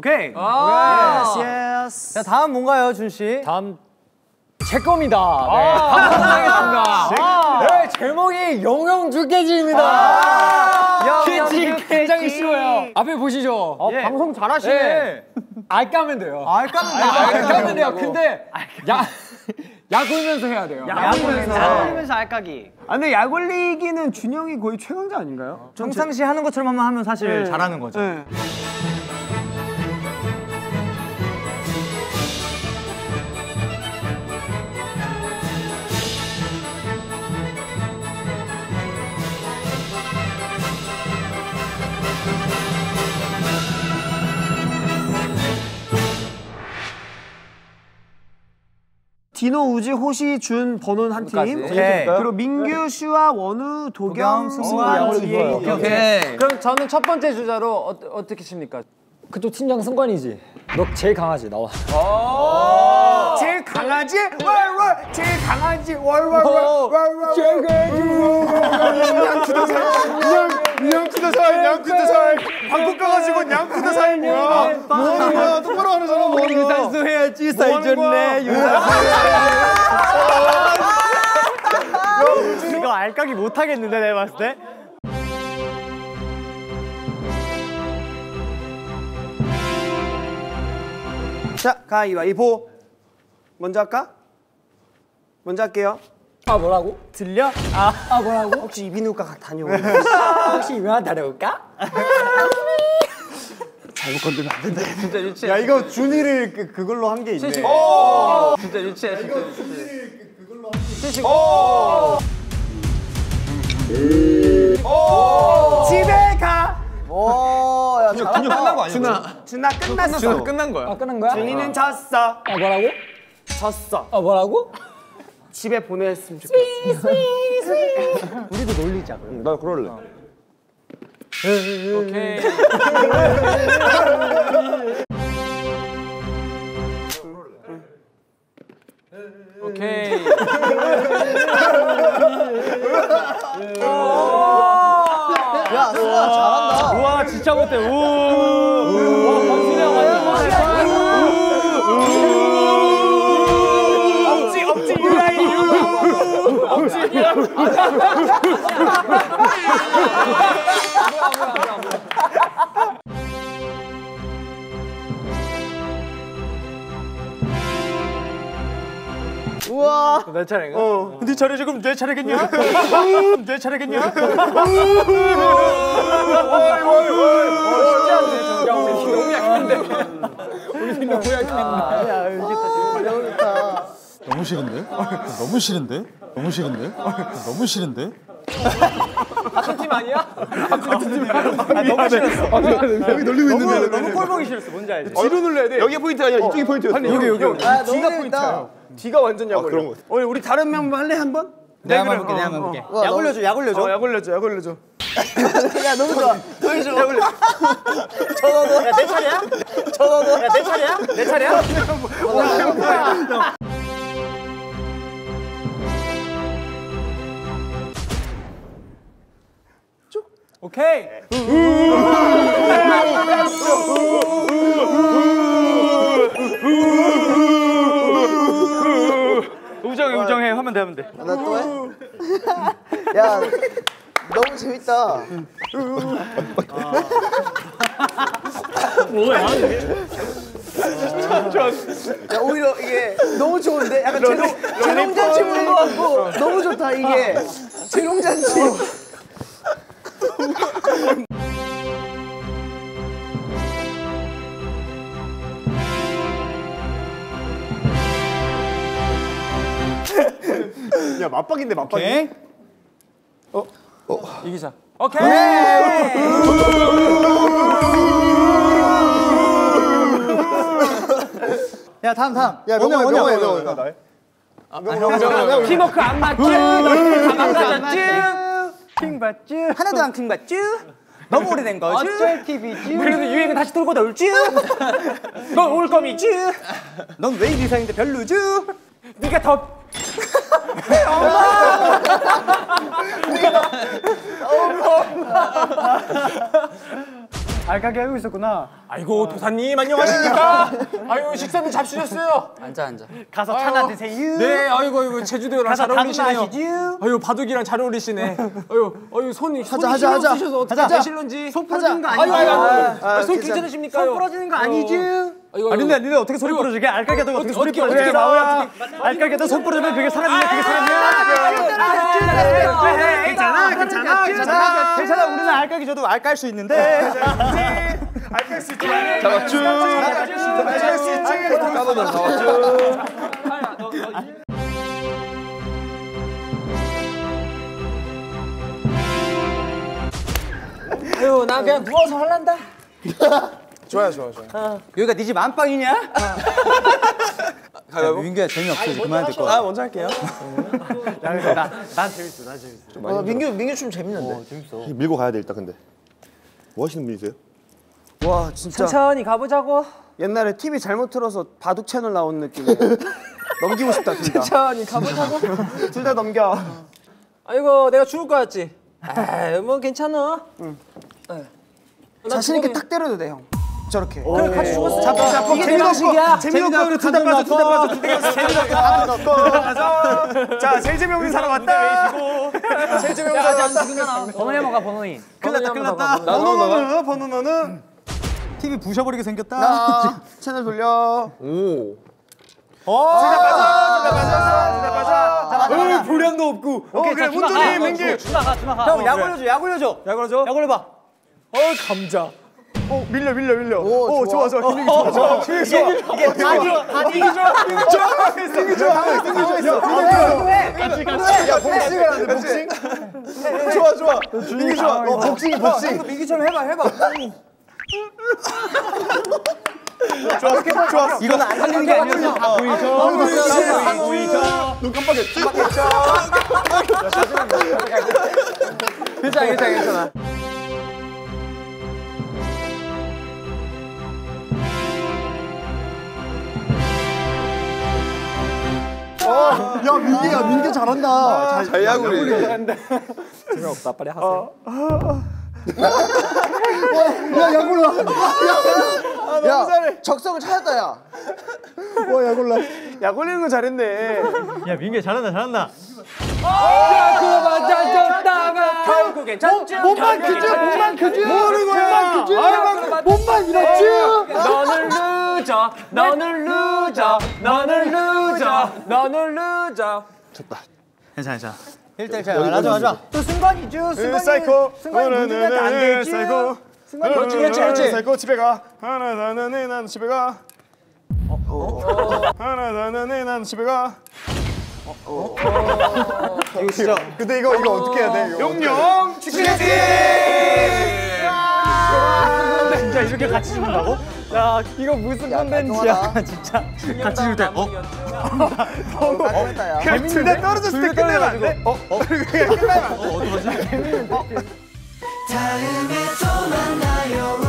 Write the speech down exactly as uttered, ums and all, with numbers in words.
오케이. 예스 예스. 자 다음 뭔가요, 준 씨? 다음 제 겁니다. 네. 한번 하겠습니다. 네, 제목이 영영 죽개지입니다. 퀴즈 굉장히 쉬워요. 앞에 보시죠. 어, 예. 방송 잘하시네. 네. 알 까면 돼요. 알 까면 돼요. 알 까면 돼요. 근데 야, 약 올면서 해야 돼요. 약 올면서. 약 올리면서 알까기. 아 근데 약 올리기는 준영이 거의 최강자 아닌가요? 평상시 하는 것처럼 한번 하면 사실 네. 잘하는 거죠. 네. 디노, 우지, 호시, 준, 번훈 한 팀. 오케이. 그리고 민규, 슈아, 원우, 도겸, 승관, 지혜. 오케이, 오케이. 그럼 저는 첫 번째 주자로 어, 어떻게 칩니까? 그또 팀장 승관이지. 너 제일 강하지 나와. 제일 강하지? 월월 제일 강하지? 월월월월월 제일 강하지? 냥쿠다사이 냥쿠다사이 방콕 가가지고 냥쿠다사이 뭐야? 뭐하는 거야? 똑바로 하는 사람 뭐하는 거야? 유산소 해야지 사이좋네. 유산소. 이거 알까기 못 하겠는데 내가 봤을 때. 자, 가위바위보. 먼저 할까? 먼저 할게요. 아 뭐라고? 들려? 아, 아 뭐라고? 혹시 이비인후과 다녀오고 혹시 유명한 다녀올까? 잘못 건드면 안 된다. 진짜 유치해. 야 이거 준이를 그, 그걸로 한 게 있네. 진짜 유치해. 진짜 유치해. 집에 가. 오, 야 준혁 끝난 거 아니야? 준아, 준아 끝났어. 준혁 끝난 거야. 아 끝난 거야? 준이는 졌어. 아 뭐라고? 졌어. 아 뭐라고? 집에 보냈으면 좋겠어. 우리도 놀리자. 그럼. 나 그럴래. 오케이. 오케이. 야, 수아 잘한다. 우와 진짜 못해. 우. 와 범준이 형 완전 억지, 억지 유라이 유. 억지 유라이. 우와. 내 차례인가? 어. 네 차례 지금 내 차례겠냐? 내 차례겠냐? 너무 약한데. 우리 팀 너무 약한데. 야, 이겼다. 너무 싫은데? 너무 싫은데? 너무 싫은데? 너무 싫은데? 같은 팀 아니야? 너무 싫었어. 여기 놀리고 있는데. 너무 꼴 보기 싫었어. 뭔지 알지? 뒤로 눌러야 돼. 여기 포인트가 아니라 이쪽이 포인트였어. 아니 여기 여기. 아, 뒤가 너무 포인트야. 뒤가 완전 약 올려. 그런 거. 우리 우리 다른 명 할래 한 번? 내가 한번 해볼게. 내가 한번 해볼게. 약 올려줘. 약 올려줘. 어, 약 올려줘. 약 올려줘. 야, 너무 좋아. 보여줘. 약 올려. 저너도. 야, 내 차례야? 저너도. 야, 내 차례야? 내 차례야? 오케이. 우정해 우정해 하면 돼 하면 돼. 나 또 해? 야, 너무 재밌다. 야, 오히려 이게 너무 좋은데? 약간 재롱, 재롱잔치 부는 것 같고 너무 좋다 이게. 재롱잔치. 야 맞박인데 맞박이. 오케이. 이기자. 오케이. 야, 다음 다음. 야, 명호야, 명호야, 명호야. 나 해. 팀워크 안 맞지? 너희들 다 망가졌지? 킹 받쥬. 하나도 안 킹 받쥬. 너무 오래된 거지. 어쩔 티비지? 그래도 유행은 다시 돌고 돌지? 넌 올 거미지? 넌 왜 이상인데 별로지? 네가 더 알까기 하고 있었구나. 아이고 도사님 안녕하십니까? 아유 식사는 잡수셨어요? 앉아 앉아. 가서 차나 드세요. 네, 아이고 아이고 제주도랑 잘 가서 어울리시네요. 다분하시죠? 아유 바둑이랑 잘 어울리시네. 아유 아유 손이 손이 하자, 힘이 하자. 없으셔서 어떻게 하자. 되실런지. 손 부러지는 거 아유 아니죠? 아유 아유. 아, 아, 손 괜찮아. 괜찮으십니까? 손 부러지는 거 아니죠? 아이고, 아 근데 니네 어떻게 소리 부러지게? 알까기 하다가 어떻게 소리 어떻게, 부러지게? 어떻게, 마우야. 알까기 하다가 손 부러지면 그게 사람이야? 그게 사람이야? 괜찮아 괜찮아 괜찮아 괜찮아. 우리는 알까기 줘도 알깔 수 있는데. 알깔 수 있지. 잡았죠. 알깔 수 있지. 까보다 잡았죠. 아유 나 그냥 누워서 할란다. 좋아요 좋아요 좋아요. 여기가 네 집 안방이냐? 가위바위보. 민규야 재미없어 이제 그만해야 될 것 같아. 아 먼저 할게요. 나난 재밌어 난 재밌어. 어, 민규 민규 춤 재밌는데. 밀고 가야 돼 일단 근데. 뭐 하시는 분이세요? 와 진짜 천천히 가보자고. 옛날에 티비 잘못 틀어서 바둑 채널 나온 느낌이야. 넘기고 싶다 둘 다. 천천히 가보자고. 둘 다 넘겨. 아이고 내가 죽을 것 같지? 아, 뭐 괜찮아. 응. 자신 있게 탁 때려도 돼 형. 저렇게. 그래 같이 죽었어. 잡고 잡고 이게 내 방식이야. 재미없고 우리 둘다 빠져 둘다 빠져 둘다 빠져 재미없게 하나 넣고. 자 제일 재미없는 사람 왔다. 제일 재미없는 사람 왔다. 번호에 먹어 번호이. 큰일났다 큰일났다. 번호 너는 번호 너는. 티비 부셔버리게 생겼다. 나 채널 돌려. 오. 진짜 빠져 진짜 빠져 진짜 빠져. 어, 분량도 없고. 어 그래 문준이 민기. 주나가 주나가. 형 약 올려줘 약 올려줘. 약 올려줘. 약 올려봐. 어 감자. 어 밀려 밀려 밀려. 오, 오 좋아 좋아 김민기 좋아 좋아. 김민기 좋아. 이게 바디 바디. 민기 좋아. 민기 좋아. 민기 좋아. 같이 같이. 야 복싱을 하는데 복싱. 좋아 좋아. 민기 좋아. 어 복싱이 복싱. 민기처럼 해봐 해봐. 좋아 좋아. 이거는 안 하는 게 아니어서 다 보이죠. 다 보이죠. 눈 깜빡였지? 괜찮아 괜찮아 괜찮아. 야 민규야 민규 잘한다. 잘하고 그래. 재미없다 빨리 하세요. 야약 올라. 야 적성을 찾았다 야. 와약 올라. 약 올리는 거 잘했네. 야 민규 잘한다 잘한다. 야 그만 졌다가 결국엔 졌죠. 몸만 크지 몸만 크지. 뭐하는 거야? 몸만 이렇지. 너는 늦어 너는 늦어 너는 늦어 너는 늦어. 괜찮아 괜찮아. 일 대 일 잘 하자 하자. 또 승관이죠 승관이. 사이코. 승관이 문제면 안 되지. 사이코. 승관이 그렇지 그렇지 그렇지. 사이코 집에 가. 하나 나는 난 집에 가. 하나 나는 난 집에 가. 이거 진짜. 근데 이거 이거 어떻게 해야 돼? 용용 치킨지. 진짜 이렇게 같이 죽는다고? 야 이거 무슨 컨텐츠야 진짜. 같이 죽을 때 어? 깔끔했다 야. 그냥 둘 다 떨어졌을 때 끝내면 안 돼? 어? 어? 그냥 끝내면 안 돼? 어 어떡하지? 다음에 또 만나요.